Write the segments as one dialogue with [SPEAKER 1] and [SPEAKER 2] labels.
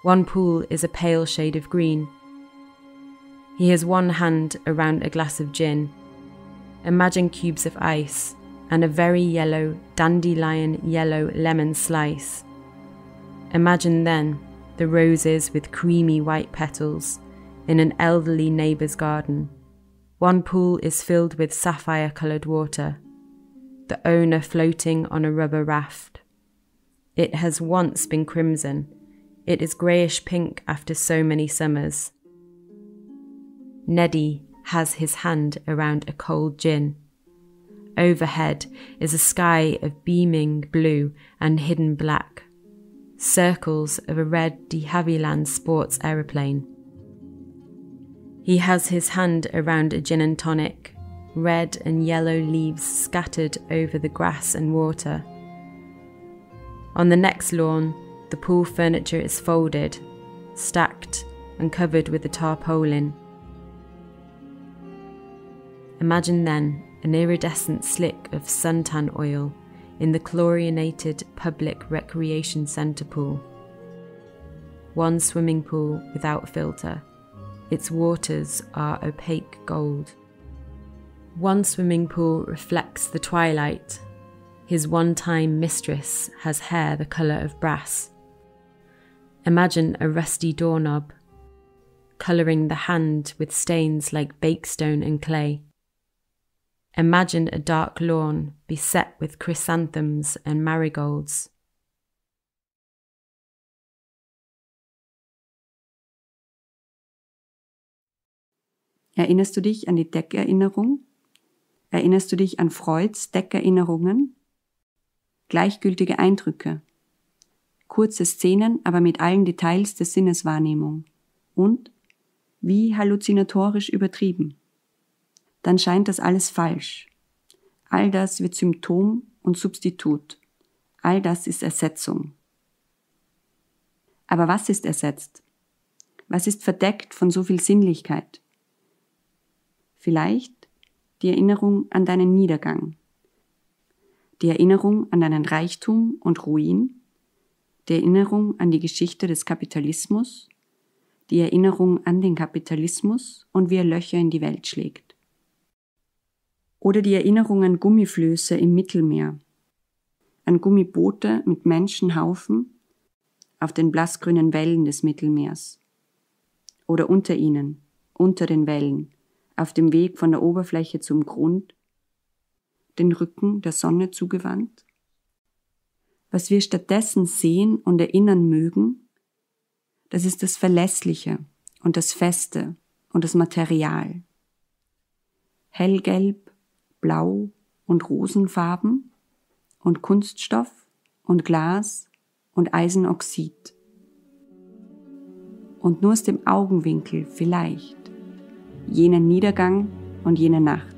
[SPEAKER 1] One pool is a pale shade of green. He has one hand around a glass of gin. Imagine cubes of ice and a very yellow, dandelion yellow lemon slice. Imagine then the roses with creamy white petals in an elderly neighbour's garden. One pool is filled with sapphire-coloured water, the owner floating on a rubber raft. It has once been crimson. It is greyish-pink after so many summers. Neddy has his hand around a cold gin. Overhead is a sky of beaming blue and hidden black, circles of a red de Havilland sports aeroplane. He has his hand around a gin and tonic, red and yellow leaves scattered over the grass and water. On the next lawn, the pool furniture is folded, stacked and covered with a tarpaulin. Imagine then an iridescent slick of suntan oil in the chlorinated public recreation centre pool. One swimming pool without filter. Its waters are opaque gold. One swimming pool reflects the twilight. His one-time mistress has hair the colour of brass. Imagine a rusty doorknob, colouring the hand with stains like bakestone and clay. Imagine a dark lawn beset with chrysanthemums and marigolds.
[SPEAKER 2] Erinnerst du dich an die Deckerinnerung? Erinnerst du dich an Freuds Deckerinnerungen? Gleichgültige Eindrücke. Kurze Szenen, aber mit allen Details der Sinneswahrnehmung. Und wie halluzinatorisch übertrieben. Dann scheint das alles falsch. All das wird Symptom und Substitut. All das ist Ersetzung. Aber was ist ersetzt? Was ist verdeckt von so viel Sinnlichkeit? Vielleicht die Erinnerung an deinen Niedergang, die Erinnerung an deinen Reichtum und Ruin, die Erinnerung an die Geschichte des Kapitalismus, die Erinnerung an den Kapitalismus und wie er Löcher in die Welt schlägt. Oder die Erinnerung an Gummiflöße im Mittelmeer, an Gummiboote mit Menschenhaufen auf den blassgrünen Wellen des Mittelmeers. Oder unter ihnen, unter den Wellen, auf dem Weg von der Oberfläche zum Grund, den Rücken der Sonne zugewandt. Was wir stattdessen sehen und erinnern mögen, das ist das Verlässliche und das Feste und das Material. Hellgelb, Blau und Rosenfarben und Kunststoff und Glas und Eisenoxid. Und nur aus dem Augenwinkel vielleicht jenen Niedergang und jene Nacht.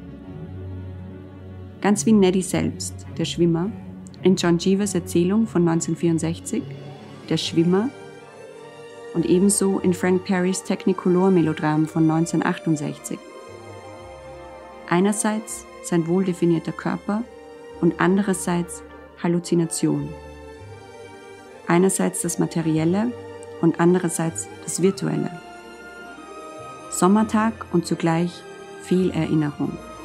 [SPEAKER 2] Ganz wie Neddy selbst, der Schwimmer, in John Cheevers Erzählung von 1964, der Schwimmer, und ebenso in Frank Perrys Technicolor-Melodram von 1968. Einerseits sein wohldefinierter Körper und andererseits Halluzination. Einerseits das Materielle und andererseits das Virtuelle. Sommertag und zugleich viel Erinnerung.